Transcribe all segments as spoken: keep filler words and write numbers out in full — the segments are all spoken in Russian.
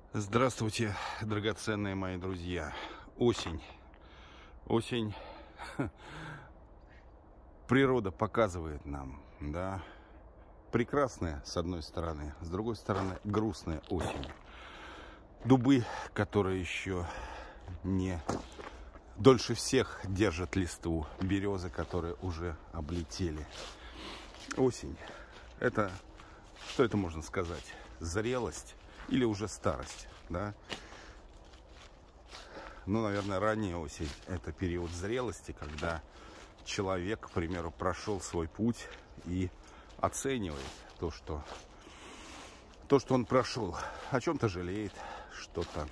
Здравствуйте, драгоценные мои друзья. Осень. Осень. Природа показывает нам, да, прекрасная с одной стороны, с другой стороны грустная осень. Дубы, которые еще не дольше всех держат листву, березы, которые уже облетели. Осень. Это, что это можно сказать? Зрелость или уже старость, да? Ну, наверное, ранняя осень – это период зрелости, когда человек, к примеру, прошел свой путь и оценивает то, что, то, что он прошел, о чем-то жалеет, что-то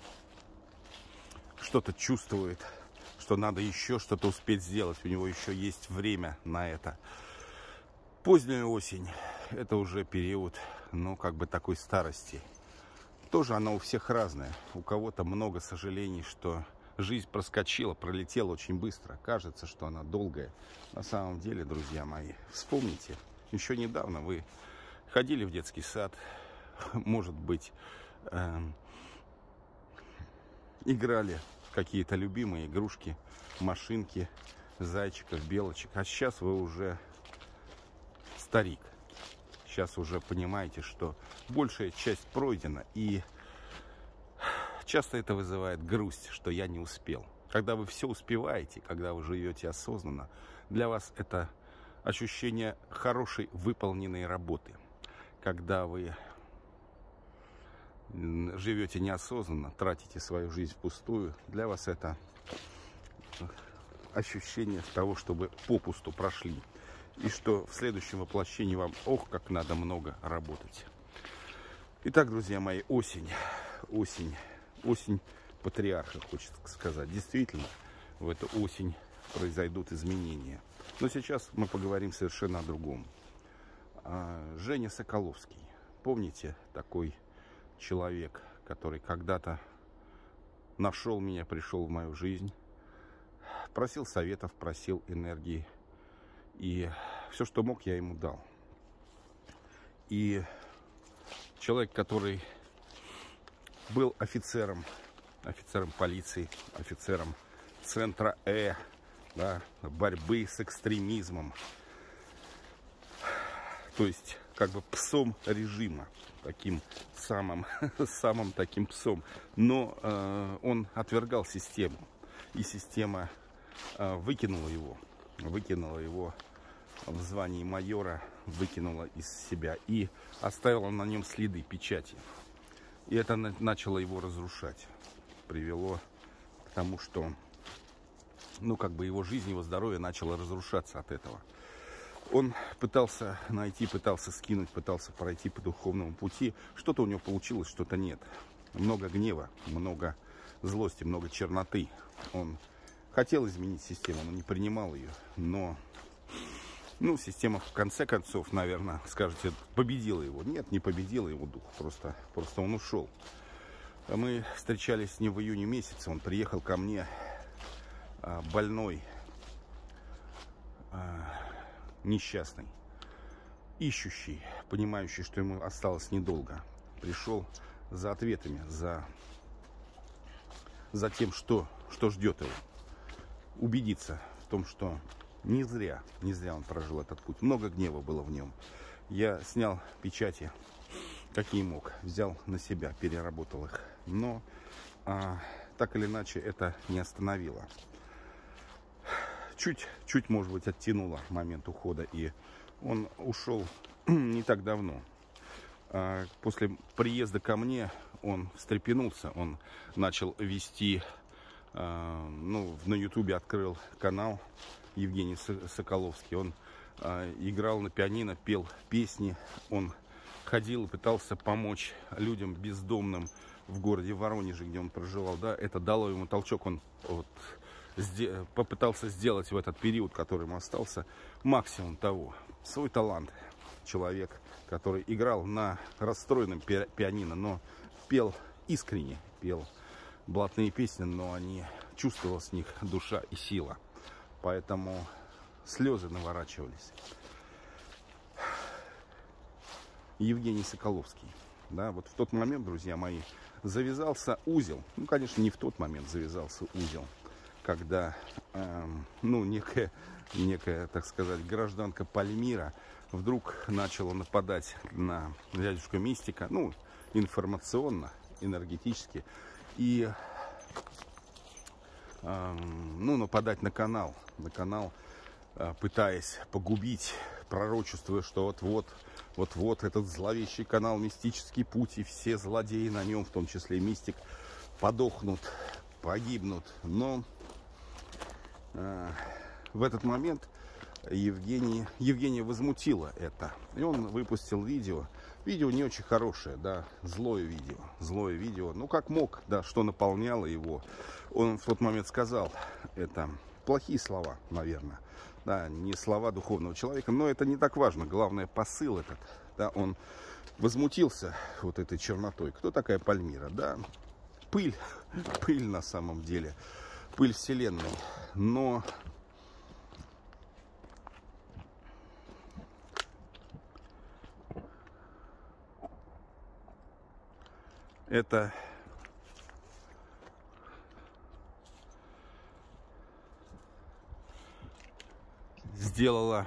что-то чувствует, что надо еще что-то успеть сделать, у него еще есть время на это. Поздняя осень – это уже период, ну, как бы такой старости. Тоже она у всех разная. У кого-то много сожалений, что жизнь проскочила, пролетела очень быстро. Кажется, что она долгая. На самом деле, друзья мои, вспомните, еще недавно вы ходили в детский сад, может быть, э, играли в какие-то любимые игрушки, машинки, зайчиков, белочек. А сейчас вы уже старик. Сейчас уже понимаете, что большая часть пройдена, и часто это вызывает грусть, что я не успел. Когда вы все успеваете, когда вы живете осознанно, для вас это ощущение хорошей выполненной работы. Когда вы живете неосознанно, тратите свою жизнь впустую, для вас это ощущение того, чтобы попусту прошли. И что в следующем воплощении вам, ох, как надо много работать. Итак, друзья мои, осень, осень, осень патриарха, хочется сказать. Действительно, в эту осень произойдут изменения. Но сейчас мы поговорим совершенно о другом. Женя Соколовский. Помните, такой человек, который когда-то нашел меня, пришел в мою жизнь, просил советов, просил энергии. И все, что мог, я ему дал. И человек, который был офицером, офицером полиции, офицером центра Э, да, борьбы с экстремизмом, то есть как бы псом режима, таким самым, самым таким псом. Но э, он отвергал систему, и система э, выкинула его, выкинула его в звании майора, выкинула из себя и оставила на нем следы, печати. И это начало его разрушать. Привело к тому, что, ну, как бы его жизнь, его здоровье начало разрушаться от этого. Он пытался найти, пытался скинуть, пытался пройти по духовному пути. Что-то у него получилось, что-то нет. Много гнева, много злости, много черноты. Он хотел изменить систему, но не принимал ее. Но Ну, система, в конце концов, наверное, скажете, победила его. Нет, не победила его дух, просто, просто он ушел. Мы встречались с ним в июне месяце, он приехал ко мне больной, несчастный, ищущий, понимающий, что ему осталось недолго. Пришел за ответами, за, за тем, что, что ждет его. Убедиться в том, что Не зря, не зря он прожил этот путь. Много гнева было в нем. Я снял печати, какие мог, взял на себя, переработал их. Но а, так или иначе это не остановило. Чуть, чуть, может быть, оттянуло момент ухода. И он ушел не так давно. А, после приезда ко мне он встрепенулся. Он начал вести, а, ну, на ютубе открыл канал Евгений Соколовский. Он э, играл на пианино, пел песни. Он ходил и пытался помочь людям бездомным в городе Воронеже, где он проживал. Да, это дало ему толчок. Он вот, сде попытался сделать в этот период, который ему остался, максимум того. Свой талант. Человек, который играл на расстроенном пи пианино, но пел искренне, пел блатные песни, но они чувствовала с них душа и сила. Поэтому слезы наворачивались. Евгений Соколовский. Да, вот в тот момент, друзья мои, завязался узел. Ну, конечно, не в тот момент завязался узел, когда, э, ну, некая, некая, так сказать, гражданка Пальмира вдруг начала нападать на дядюшку Мистика, ну, информационно, энергетически, и, э, ну, нападать на канал, на канал, э, пытаясь погубить, пророчествуя, что вот-вот, вот-вот этот зловещий канал «Мистический путь», и все злодеи на нем, в том числе и Мистик, подохнут, погибнут. Но э, в этот момент Евгений, Евгения возмутило это. И он выпустил видео. Видео не очень хорошее, да, злое видео. Злое видео. Ну, как мог, да, что наполняло его. Он в тот момент сказал это. Плохие слова, наверное. Да, не слова духовного человека, но это не так важно. Главное, посыл этот. Да, он возмутился вот этой чернотой. Кто такая Пальмира? Да, пыль. Пыль на самом деле. Пыль Вселенной. Но это сделала,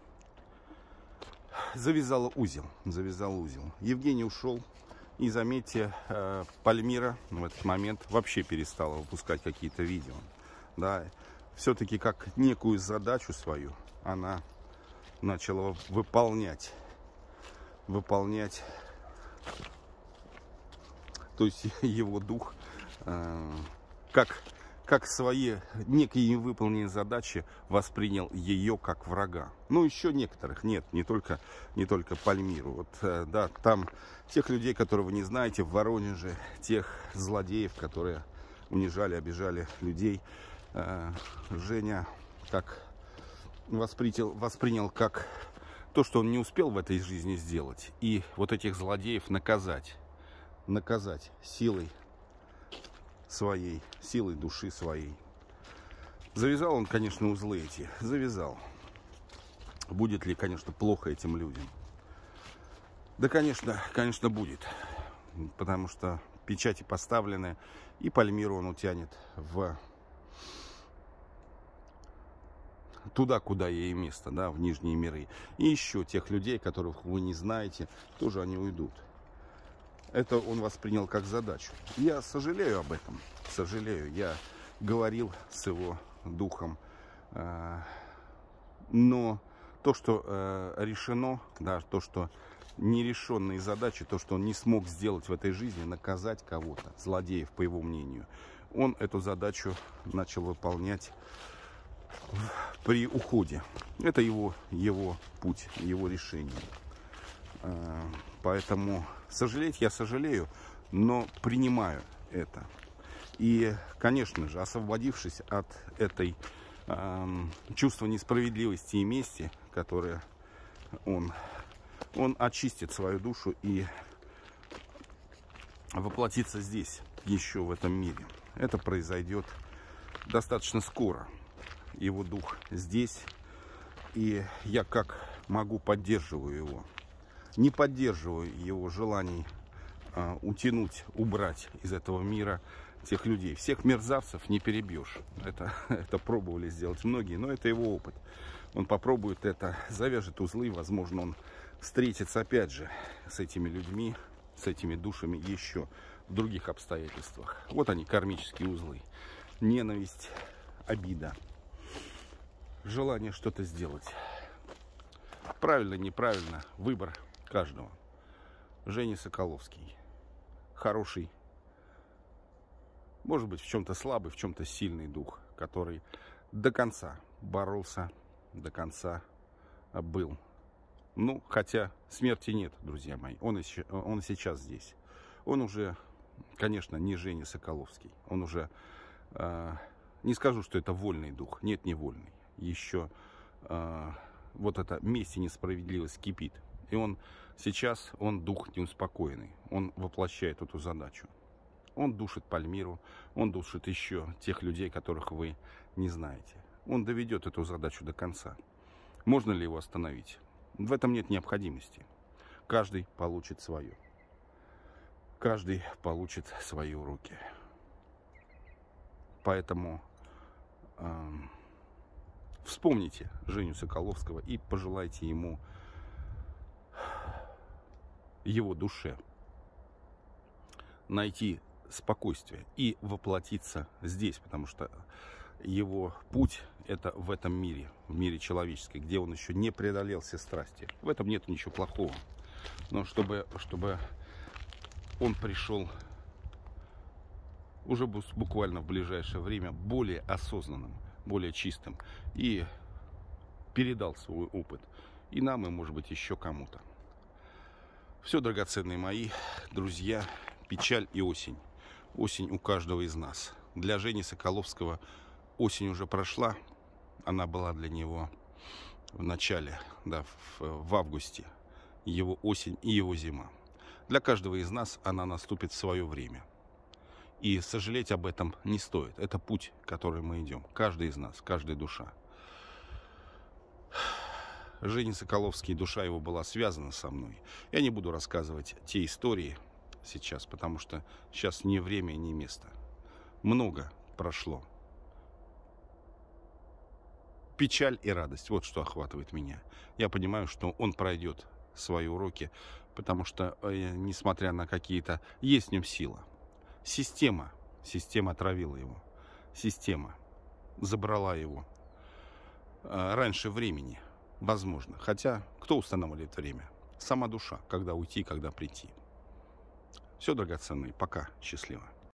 завязала узел, завязала узел. Евгений ушел, и заметьте, Пальмира в этот момент вообще перестала выпускать какие-то видео. Да, все-таки как некую задачу свою она начала выполнять, выполнять. То есть его дух, э, как, как свои некие невыполненные задачи воспринял ее как врага. Ну, еще некоторых, нет, не только, не только Пальмиру. Вот, э, да, там тех людей, которых вы не знаете, в Воронеже, тех злодеев, которые унижали, обижали людей, э, Женя как воспринял, воспринял как то, что он не успел в этой жизни сделать. И вот этих злодеев наказать. наказать силой своей, силой души своей. Завязал он, конечно, узлы эти, завязал. Будет ли, конечно, плохо этим людям? Да, конечно, конечно, будет. Потому что печати поставлены, и Пальмиру он утянет в туда, куда ей место, да, в нижние миры. И еще тех людей, которых вы не знаете, тоже они уйдут. Это он воспринял как задачу. Я сожалею об этом. Сожалею. Я говорил с его духом. Но то, что решено, да, то, что нерешенные задачи, то, что он не смог сделать в этой жизни, наказать кого-то, злодеев, по его мнению, он эту задачу начал выполнять при уходе. Это его, его путь, его решение. Поэтому сожалеть я сожалею, но принимаю это. И, конечно же, освободившись от этой э, чувства несправедливости и мести, которое он, он очистит свою душу и воплотится здесь, еще в этом мире. Это произойдет достаточно скоро. Его дух здесь, и я как могу поддерживаю его. Не поддерживаю его желаний а, утянуть, убрать из этого мира тех людей. Всех мерзавцев не перебьешь. Это, это пробовали сделать многие, но это его опыт. Он попробует это, завяжет узлы, возможно, он встретится опять же с этими людьми, с этими душами еще в других обстоятельствах. Вот они, кармические узлы. Ненависть, обида, желание что-то сделать. Правильно, неправильно, выбор каждого. Женя Соколовский. Хороший, может быть, в чем-то слабый, в чем-то сильный дух, который до конца боролся, до конца был. Ну, хотя смерти нет, друзья мои. Он и, он и сейчас здесь. Он уже, конечно, не Женя Соколовский. Он уже, э, не скажу, что это вольный дух. Нет, не вольный. Еще э, вот эта месть и несправедливость кипит. И он сейчас, он дух неуспокоенный. Он воплощает эту задачу. Он душит Пальмиру, он душит еще тех людей, которых вы не знаете. Он доведет эту задачу до конца. Можно ли его остановить? В этом нет необходимости. Каждый получит свое. каждый получит свои уроки. Поэтому э, вспомните Женю Соколовского и пожелайте ему, его душе, найти спокойствие и воплотиться здесь, потому что его путь — это в этом мире, в мире человеческом, где он еще не преодолел все страсти. В этом нет ничего плохого. Но чтобы, чтобы он пришел уже буквально в ближайшее время более осознанным, более чистым и передал свой опыт и нам, и, может быть, еще кому-то. Все, драгоценные мои друзья, печаль и осень. Осень у каждого из нас. Для Жени Соколовского осень уже прошла. Она была для него в начале, да, в, в августе. Его осень и его зима. Для каждого из нас она наступит в свое время. И сожалеть об этом не стоит. Это путь, который мы идем. Каждый из нас, каждая душа. Женя Соколовский, душа его была связана со мной. Я не буду рассказывать те истории сейчас, потому что сейчас ни время, ни место. Много прошло. Печаль и радость. Вот что охватывает меня. Я понимаю, что он пройдет свои уроки, потому что, несмотря на какие-то... Есть в нем сила. Система. Система отравила его. Система забрала его раньше времени. Возможно. Хотя, кто устанавливает время? Сама душа. Когда уйти, когда прийти. Все, драгоценные. Пока. Счастливо.